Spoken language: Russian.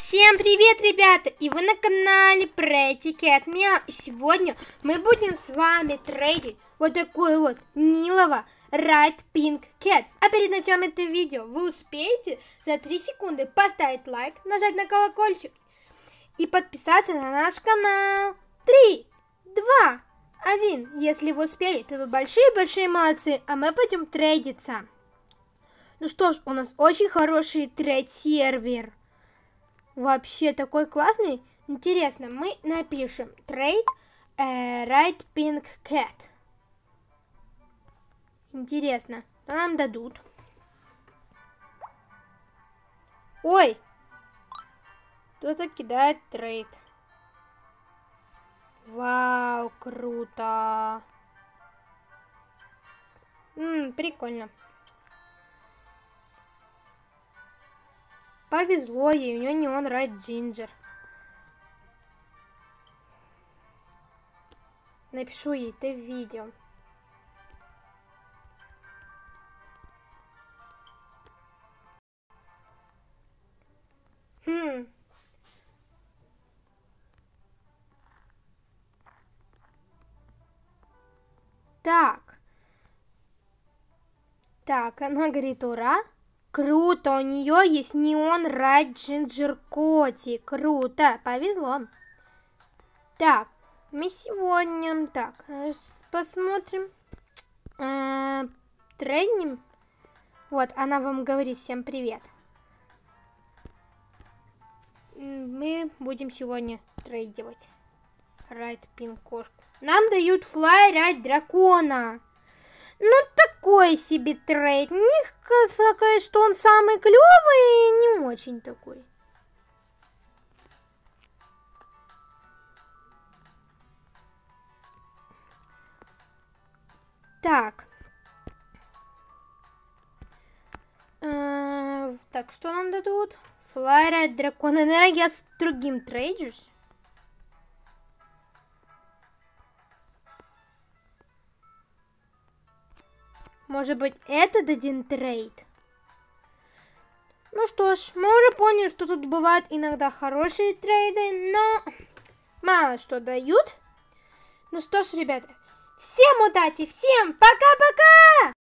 Всем привет, ребята! И вы на канале Pretty Cat Meow. И сегодня мы будем с вами трейдить вот такой вот милого Right Pink Cat. А перед началом этого видео вы успеете за 3 секунды поставить лайк, нажать на колокольчик и подписаться на наш канал. 3, 2, 1. Если вы успели, то вы большие-большие молодцы, а мы пойдем трейдиться. Ну что ж, у нас очень хороший трейд-сервер. Вообще такой классный. Интересно, мы напишем трейд Right Pink Cat. Интересно, что нам дадут? Ой, кто-то кидает трейд. Вау, круто. Прикольно. Повезло ей, у нее неон Right Ginger. Напишу ей, ты в видео. Так, она говорит, ура. Круто, у нее есть неон Right Ginger Коти. Круто, повезло. Так, мы сегодня, посмотрим. Трейдим. Вот, она вам говорит, всем привет. Мы будем сегодня трейдивать Right Pink кошку. Нам дают Fly Right дракона. Ну, такой себе трейд. Не сказать, что он самый клевый, не очень такой. Так. Так, что нам дадут? Fly Right дракона. Наверное, я с другим трейджусь. Может быть, этот один трейд? Ну что ж, мы уже поняли, что тут бывают иногда хорошие трейды, но мало что дают. Ну что ж, ребята, всем удачи, всем пока-пока!